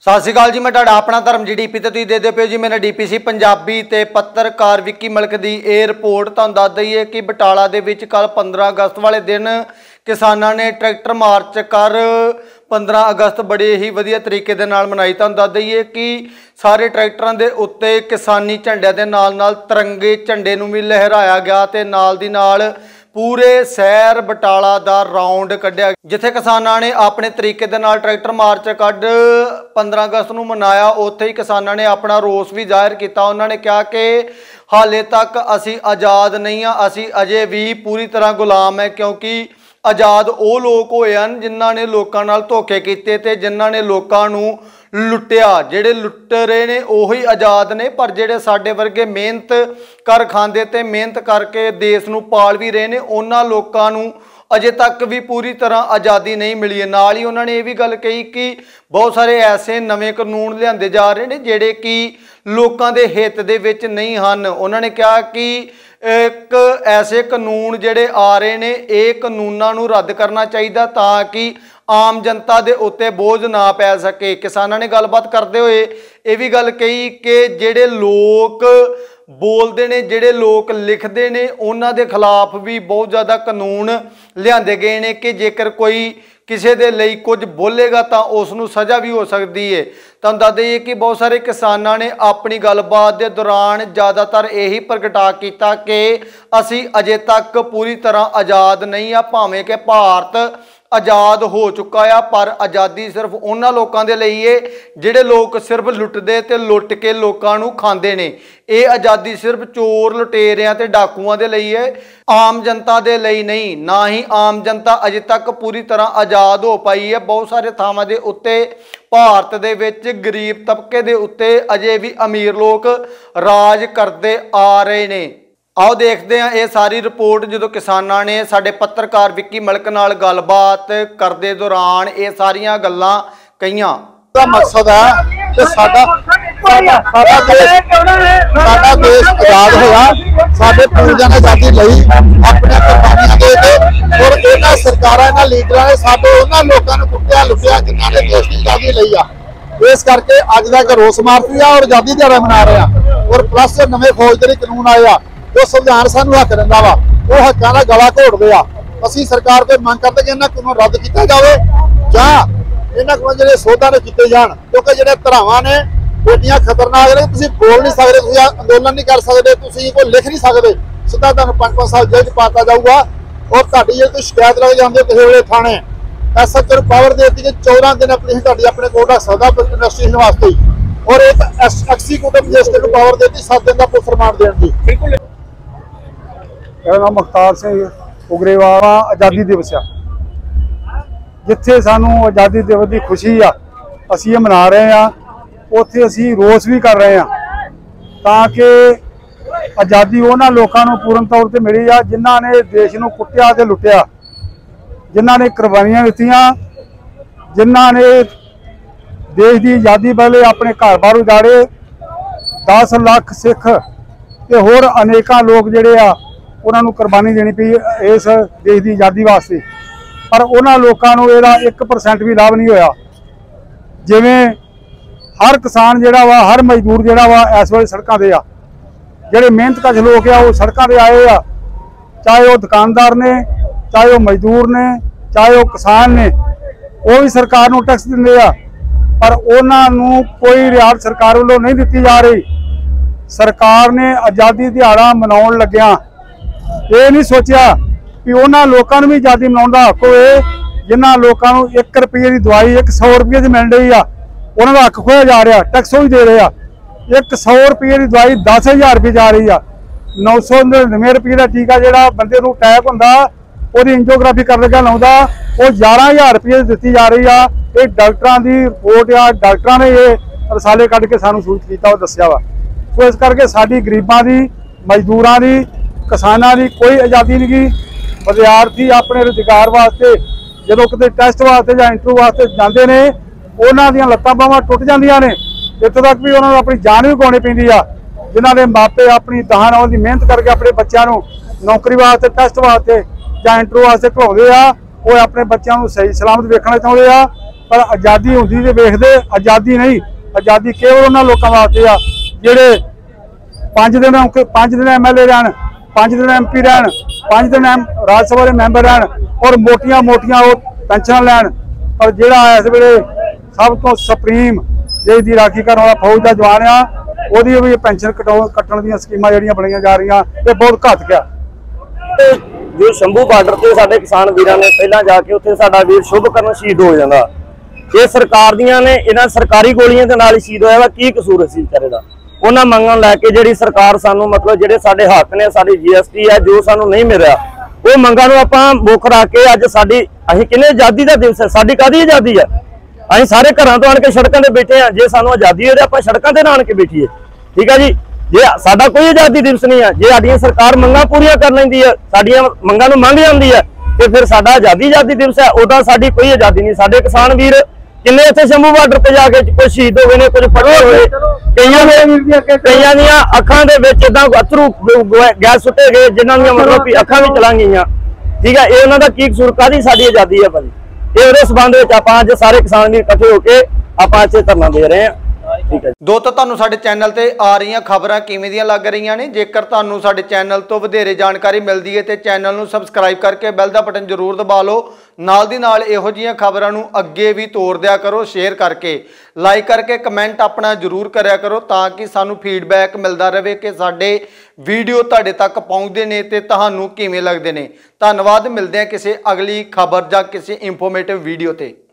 सत श्री अकाल जी। मैं तुहाडा अपना धर्म जी डीपी ते तुसीं देखदे पिओ जी मेरा डीपीसी पंजाबी ते पत्रकार विक्की मलिक दी ये रिपोर्ट। तुहानूं दस दईए कि बटाला दे विच कल 15 अगस्त वाले दिन किसानां ने ट्रैक्टर मार्च कर 15 अगस्त बड़े ही वधिया तरीके दे नाल मनाई। तुहानूं दस दईए कि सारे ट्रैक्टरां दे उत्ते किसानी झंडिਆਂ दे नाल तिरंगे झंडे नूं भी लहराया गया ते नाल दी नाल पूरे शहर बटाला दा राउंड कढ़िया, जिथे किसानां ने अपने तरीके दे नाल ट्रैक्टर मार्च कढ़ 15 अगस्त नूं मनाया। उत्थे ही किसानां ने अपना रोस भी जाहिर किया। उन्होंने कहा कि हाले तक असी आज़ाद नहीं हाँ, असी अजे भी पूरी तरह गुलाम है, क्योंकि आज़ाद वो लोग होए हन जिन्हां ने लोकां नाल धोखे कीते ते जिन्हां ने लोकां नूं लुट्टिया। जिहड़े लुट रहे ने उही आज़ाद ने, पर जिहड़े साडे वर्गे मेहनत कर खांदे ते मेहनत करके देश नूं पाल भी रहे ने उन्हां लोकां नूं अजे तक भी पूरी तरह आज़ादी नहीं मिली है। नाल ही उन्होंने ये भी गल कही कि बहुत सारे ऐसे नवे कानून लिआंदे जा रहे हैं जिहड़े कि लोकां दे हित दे विच नहीं हन। उन्होंने कहा कि एक ऐसे कानून जिहड़े आ रहे ने ये कानूनां नूं रद्द करना चाहिए ताकि आम जनता दे उत्ते बोझ ना पै सके। किसानां ने गलबात करते हुए ये भी गल कही कि जिहड़े लोग बोलते ने, जिहड़े लोग लिखते ने, उन्हां दे खिलाफ भी बहुत ज़्यादा कानून लिआंदे गए ने कि जेकर कोई किसी दे लई कुछ बोलेगा तो उसनूं सज़ा भी हो सकती है। तुहानूं दस दईए कि बहुत सारे किसानां ने अपनी गलबात के दौरान ज़्यादातर यही प्रगटा किया कि असी अजे तक पूरी तरह आज़ाद नहीं आ, भावें कि भारत आज़ाद हो चुका है पर आज़ादी सिर्फ उन्हां लोकां दे लई है जिहड़े लोग सिर्फ लुटदे ते लुट के लोकां नूं खांदे ने। ये आज़ादी सिर्फ चोर लुटेरियां ते डाकुआं दे लई है, आम जनता दे लई नहीं। ना ही आम जनता अजे तक पूरी तरह आज़ाद हो पाई है। बहुत सारे थावां दे उत्ते भारत दे विच गरीब तबके दे उत्ते अजे भी अमीर लोग राज करते आ रहे ने। आओ देखते हैं ये सारी रिपोर्ट जो किसानां ने साडे पत्रकार विक्की मलिक नाल गलबात करते दौरान ये सारियां गल्लां कहियां। मकसद है कि साडा देश आजाद होया, साडे पूर्वजां ने आजादी लई अपने कुर्बानियां दे के, और इन्हां सरकारां इन्हां लीडरां ने साडे उन्हां लोकां नूं कुੱਟਿਆ लुੱਟਿਆ जिन्हां ने देश की आजादी लई आ। इस करके अज दा इक रोस मार्च आ और आजादी दिहाड़ा मना रहे हैं। और प्लस नवे फौजदारी कानून आए आ जो संविधान सानू हक दिंदा वा, वो हक्कां दा गला घोटदे आ। असीं सरकार कोई मंग करदे कि इन्हां कानून रद्द किया जाए जां इन्हां कोल जिहड़े सौदा ने कीते जाण, क्योंकि जिहड़े धरावां ने एडियां खतरनाक ने, तुसीं बोल नहीं सकदे, तुसीं अंदोलन नहीं कर सकदे, तुसीं कोई लिख नहीं सकदे, सीधा तुहानूं 5-5 साल जेल च पाता जाऊगा। और तुहाडी जे कोई शिकायत लग जांदी किसी वेले थाणे SHO नूं पावर दे दित्ती कि 14 दिन अपनी तुहाडी अपने कोल रख सकदा इन्वेस्टिगेशन वास्ते, और एक एक्सीक्यूटिव मजिस्ट्रेट नूं पावर दे दित्ती 7 दिन दा पुलिस रिमांड देण दी। बिल्कुल। मेरा नाम मुख्तार सिंह उग्रेवाल। आज़ादी दिवस आ, जिथे सानू आज़ादी दिवस की खुशी आ असी ये मना रहे हैं, उत्थे असी रोस भी कर रहे हैं ताकि आज़ादी उन्हां लोकां नूं पूर्ण तौर पर मिली आ जिन्हां ने देश नूं कुੱਟਿਆ ते लुੱਟਿਆ, जिन्हां ने कुर्बानियां दित्तियां, जिन्हां ने देश की आज़ादी वाले अपने घर बार उजाड़े। 10 लाख सिख ते होर अनेकां लोग जिहड़े आ उन्हां नूं कुर्बानी देनी पई इस देश की आज़ादी वास्ते, पर उन्हां लोकां नूं इहदा 1% भी लाभ नहीं होया। जिवें हर किसान जिहड़ा वा, हर मजदूर जिहड़ा वा इस वेले सड़कां ते आ, जिहड़े मेहनतकश लोग आ वो सड़कां ते आए आ, चाहे वो दुकानदार ने, चाहे वो मजदूर ने, चाहे वो किसान ने, वो भी सरकार नूं टैक्स दिंदे आ, पर उन्हां नूं कोई रियायत सरकार वालों नहीं दित्ती जा रही। सरकार ने आज़ादी दिहाड़ा मनाउण लग्गियां ये नहीं सोचा कि उन्हां लोकां नूं भी आज़ादी मनाउण दा हक होए जिन्हां लोकां नूं 1 रुपये की दवाई 100 रुपये की मिल रही आ, उन्हां दा हक खोया जा रहा, टैक्स भी दे रहे आ। 100 रुपये की दवाई 10,000 रुपये जा रही आ। 999 रुपये का टीका जिहड़ा बंदे नूं अटैक हुंदा ओहदी एंजियोग्राफी कर लगा लाउंदा वो 11,000 रुपये दित्ती जा रही आ। ये डॉक्टरां दी रिपोर्ट आ, डॉक्टरां ने ये रसाले कढ के सानूं सूचित कीता और दस्सिया वा। सो इस करके साडी गरीबां दी, मजदूरां दी, किसानां दी कोई आज़ादी नहीं गी। विद्यार्थी अपने रोजगार वास्ते जो किते टैसट वास्ते या इंटरव्यू वास्ते जाते हैं उन्हां दीयां लत्तां बाहां टुट जांदियां ने, इत्थों तक भी उन्होंने अपनी जान भी गवाउणी पैंदी आ। जिन्हां दे मापे अपनी दहां नौं दी मेहनत करके अपने बच्चों नूं नौकरी वास्ते, टैसट वास्ते या इंटरव्यू वास्ते घलाउंदे आ, वो अपने बच्चों नूं सही सलामत वेखना चाहुंदे आ। ਪਰ ਆਜ਼ਾਦੀ ਹੁੰਦੀ ਤੇ ਵੇਖਦੇ, ਆਜ਼ਾਦੀ ਨਹੀਂ, ਆਜ਼ਾਦੀ ਕੇਵਲ ਉਹਨਾਂ ਲੋਕਾਂ ਵਾਸਤੇ ਆ ਜਿਹੜੇ 5 ਦਿਨ MLA ਰਹਿਣ, 5 ਦਿਨ MP ਰਹਿਣ, 5 ਦਿਨ ਰਾਜ ਸਭਾ ਦੇ ਮੈਂਬਰ ਰਹਿਣ ਔਰ ਮੋਟੀਆਂ ਉਹ ਪੈਨਸ਼ਨ ਲੈਣ। ਪਰ ਜਿਹੜਾ ਇਸ ਵੇਲੇ ਸਭ ਤੋਂ ਸੁਪਰੀਮ ਦੇਸ਼ ਦੀ ਰਾਖੀ ਕਰਨ ਵਾਲਾ ਫੌਜ ਦਾ ਜਵਾਨ ਆ, ਉਹਦੀ ਵੀ ਪੈਨਸ਼ਨ ਕੱਟਣ ਦੀਆਂ ਸਕੀਮਾਂ ਜਿਹੜੀਆਂ ਬਣੀਆਂ ਜਾ ਰਹੀਆਂ, ਇਹ ਬਹੁਤ ਘਾਤਕ ਆ। ਜੋ ਸ਼ੰਭੂ ਬਾਰਡਰ ਤੇ ਸਾਡੇ ਕਿਸਾਨ ਵੀਰਾਂ ਨੇ ਪਹਿਲਾਂ ਜਾ ਕੇ ਉੱਥੇ ਸਾਡਾ ਵੀਰ ਸ਼ੁਭਕਰਨ ਸ਼ਹੀਦ ਹੋ ਜਾਂਦਾ। ਇਹ ਸਰਕਾਰ ਦੀਆਂ ਨੇ, ਇਹਨਾਂ ਸਰਕਾਰੀ ਗੋਲੀਆਂ ਦੇ ਨਾਲ ਹੀ ਸ਼ਹੀਦ ਹੋਇਆ ਵਾ। ਕੀ ਕਸੂਰ ਸੀ ਵਿਚਾਰੇ ਦਾ? ਉਹਨਾਂ ਮੰਗਾਂ ਲੈ ਕੇ ਜਿਹੜੀ ਸਰਕਾਰ ਸਾਨੂੰ ਮਤਲਬ ਜਿਹੜੇ ਸਾਡੇ ਹੱਕ ਨੇ, ਸਾਡੀ GST ਹੈ ਜੋ ਸਾਨੂੰ ਨਹੀਂ ਮਿਲ ਰਿਹਾ, ਉਹ ਮੰਗਾਂ ਨੂੰ ਆਪਾਂ ਮੁੱਖ ਰੱਖ ਕੇ ਅੱਜ ਅਸੀਂ ਕਿੰਨੇ ਆਜ਼ਾਦੀ ਦਾ ਦਿਵਸ ਹੈ, ਸਾਡੀ ਕਾਹਦੀ ਆਜ਼ਾਦੀ ਹੈ? ਅਸੀਂ ਸਾਰੇ ਘਰਾਂ ਤੋਂ ਆਣ ਕੇ ਸੜਕਾਂ ਤੇ ਬੈਠੇ ਆ। ਜੇ ਸਾਨੂੰ ਆਜ਼ਾਦੀ ਹੋਵੇ ਆਪਾਂ ਸੜਕਾਂ ਤੇ ਨਾ ਆਣ ਕੇ ਬੈਠੀਏ, ਠੀਕ ਹੈ ਜੀ। ਜੇ ਸਾਡਾ ਕੋਈ ਆਜ਼ਾਦੀ ਦਿਵਸ ਨਹੀਂ ਹੈ, ਜੇ ਸਾਡੀਆਂ ਸਰਕਾਰ ਮੰਗਾਂ ਪੂਰੀਆਂ ਕਰ ਲੈਂਦੀ ਹੈ, ਸਾਡੀਆਂ ਮੰਗਾਂ ਨੂੰ ਮੰਨ ਜਾਂਦੀ ਹੈ, ਤੇ ਫਿਰ ਸਾਡਾ ਆਜ਼ਾਦੀ ਦਿਵਸ ਹੈ। ਉਹਦਾ ਸਾਡੀ ਕੋਈ ਆਜ਼ਾਦੀ ਨਹੀਂ। ਸਾਡੇ ਕਿਸਾਨ ਵੀਰ ਕਿੰਨੇ ਇੱਥੇ ਸ਼ੰਭੂ ਬਾਰਡਰ ਤੇ ਜਾ ਕੇ ਕੁਝ ਸ਼ਹੀਦ ਹੋ ਗਏ ਨੇ, ਕੁਝ ਫੜੇ ਹੋਏ, ਕਈਆਂ ਦੀਆਂ ਅੱਖਾਂ ਦੇ ਵਿੱਚ ਇਦਾਂ ਅਥਰੂ ਗੈਸ ਸੁੱਟੇ ਗਏ, ਜਿਨ੍ਹਾਂ ਦੀਆਂ ਮਤਲਬ ਵੀ ਅੱਖਾਂ ਵੀ ਚਲਾਂ ਗਈਆਂ, ਠੀਕ ਹੈ। ਇਹ ਉਹਨਾਂ ਦਾ ਕੀ ਕਸੂਰ? ਕਾਹਦੀ ਸਾਡੀ ਆਜ਼ਾਦੀ ਹੈ ਭਾਜੀ? ਇਹ ਉਹਦੇ ਸੰਬੰਧ ਵਿੱਚ ਆਪਾਂ ਅੱਜ ਸਾਰੇ ਕਿਸਾਨ ਵੀਰ ਇਕੱਠੇ ਹੋ ਕੇ ਆਪਾਂ ਇੱਥੇ ਧਰਨਾ ਦੇ ਰਹੇ ਹਾਂ, ਠੀਕ ਹੈ। ਦੋਸਤੋ, ਤੁਹਾਨੂੰ ਸਾਡੇ ਚੈਨਲ ਤੇ ਆ ਰਹੀਆਂ ਖਬਰਾਂ ਕਿਵੇਂ ਦੀਆਂ ਲੱਗ ਰਹੀਆਂ ਨੇ? ਜੇਕਰ ਤੁਹਾਨੂੰ ਸਾਡੇ ਚੈਨਲ ਤੋਂ ਵਧੇਰੇ ਜਾਣਕਾਰੀ ਮਿਲਦੀ ਹੈ ਤੇ ਚੈਨਲ ਨੂੰ ਸਬਸਕ੍ਰਾਈਬ ਕਰਕੇ ਬੈਲ ਦਾ ਬਟਨ ਜ਼ਰੂਰ ਦਬਾ ਲਓ। ਨਾਲ ਦੀ ਨਾਲ ਇਹੋ ਜਿਹੀਆਂ ਖਬਰਾਂ ਨੂੰ ਅੱਗੇ ਵੀ ਤੋਰ ਦਿਆ ਕਰੋ, ਸ਼ੇਅਰ ਕਰਕੇ, ਲਾਈਕ ਕਰਕੇ, ਕਮੈਂਟ ਆਪਣਾ ਜ਼ਰੂਰ ਕਰਿਆ ਕਰੋ, ਤਾਂ ਕਿ ਸਾਨੂੰ ਫੀਡਬੈਕ ਮਿਲਦਾ ਰਹੇ ਕਿ ਸਾਡੇ ਵੀਡੀਓ ਤੁਹਾਡੇ ਤੱਕ ਪਹੁੰਚਦੇ ਨੇ ਤੇ ਤੁਹਾਨੂੰ ਕਿਵੇਂ ਲੱਗਦੇ ਨੇ। ਧੰਨਵਾਦ। ਮਿਲਦੇ ਹਾਂ ਕਿਸੇ ਅਗਲੀ ਖਬਰ ਜਾਂ ਕਿਸੇ ਇਨਫੋਰਮੇਟਿਵ ਵੀਡੀਓ ਤੇ।